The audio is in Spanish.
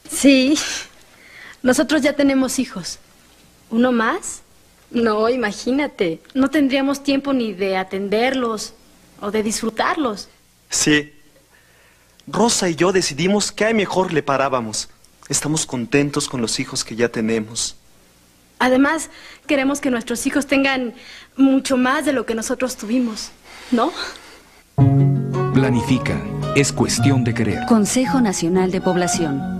Sí, nosotros ya tenemos hijos. ¿Uno más? No, imagínate, no tendríamos tiempo ni de atenderlos o de disfrutarlos. Sí. Rosa y yo decidimos que a mejor le parábamos. Estamos contentos con los hijos que ya tenemos. Además, queremos que nuestros hijos tengan mucho más de lo que nosotros tuvimos, ¿no? Planifica. Es cuestión de querer. Consejo Nacional de Población.